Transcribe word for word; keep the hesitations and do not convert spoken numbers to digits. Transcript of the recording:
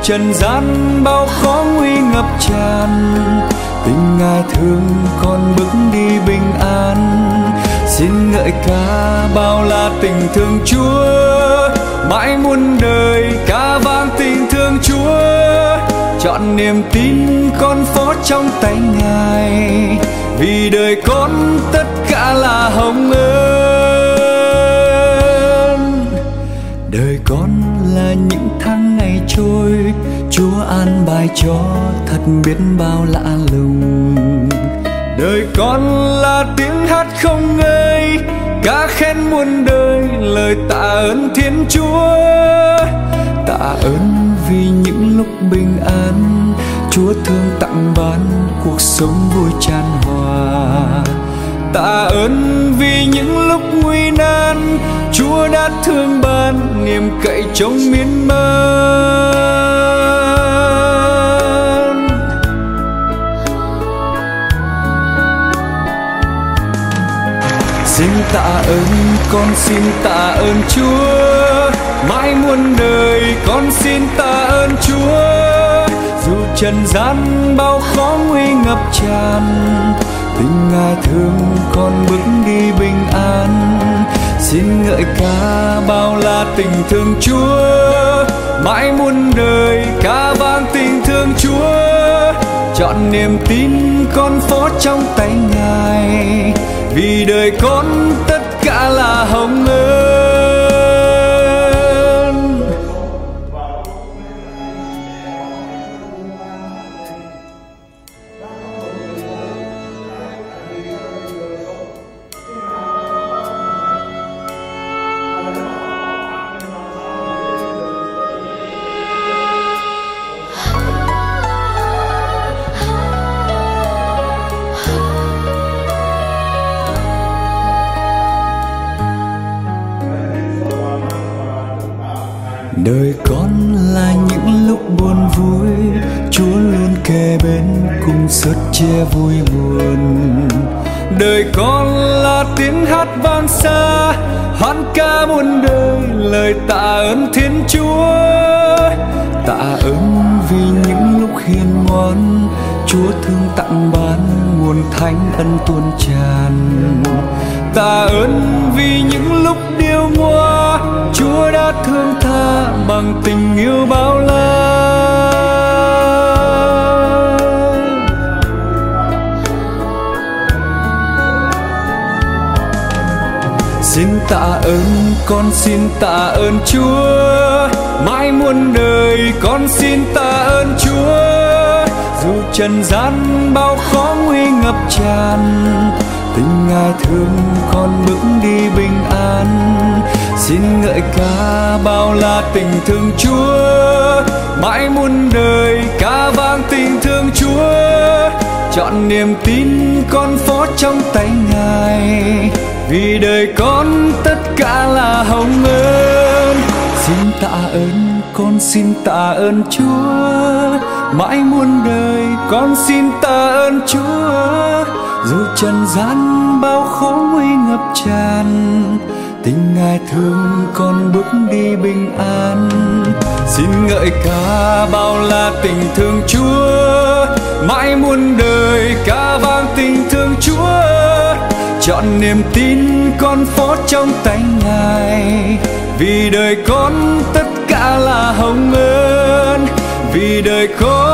trần gian bao khó nguy ngập tràn, tình Ngài thương con bước đi bình an. Xin ngợi ca bao la tình thương Chúa, mãi muôn đời ca vang tình thương Chúa. Chọn niềm tin con phó trong tay Ngài, vì đời con tất cả là hồng ơn. Đời con là những tháng ngày trôi, Chúa an bài cho thật biết bao lạ lùng. Đời con là tiếng hát không ngơi, ca khen muôn đời lời tạ ơn Thiên Chúa. Tạ ơn vì những lúc bình an, Chúa thương tặng ban cuộc sống vui tràn hòa. Tạ ơn vì những lúc nguy nan, Chúa đã thương ban niềm cậy trông miên man. Xin tạ ơn, con xin tạ ơn Chúa, mãi muôn đời con xin tạ ơn Chúa. Dù trần gian bao khó nguy ngập tràn, tình Ngài thương con bước đi bình an. Xin ngợi ca bao la tình thương Chúa, mãi muôn đời ca vang tình thương Chúa. Chọn niềm tin con phó trong tay Ngài, vì đời con tất cả là hồng ơn. Đời con là những lúc buồn vui, Chúa luôn kề bên cùng sớt chia vui buồn. Đời con là tiếng hát vang xa, hát ca muôn đời lời tạ ơn Thiên Chúa. Tạ ơn vì những lúc hiền ngoan, Chúa thương tặng ban nguồn thánh ân tuôn tràn. Tạ ơn vì những lúc điêu ngoa, Chúa đã thương tha bằng tình yêu bao la. Xin tạ ơn, con xin tạ ơn Chúa, mãi muôn đời con xin tạ ơn Chúa. Dù trần gian bao khó nguy ngập tràn, tình Ngài thương con bước đi bình an. Xin ngợi ca bao la tình thương Chúa, mãi muôn đời ca vang tình thương Chúa. Chọn niềm tin con phó trong tay Ngài, vì đời con tất cả là hồng ơn. Xin tạ ơn, con xin tạ ơn Chúa, mãi muôn đời con xin tạ ơn Chúa. Dù trần gian bao khó nguy ngập tràn, tình Ngài thương con bước đi bình an. Xin ngợi ca bao la tình thương Chúa, mãi muôn đời ca vang tình thương Chúa. Chọn niềm tin con phó trong tay Ngài, vì đời con tất cả là hồng ơn. Vì đời con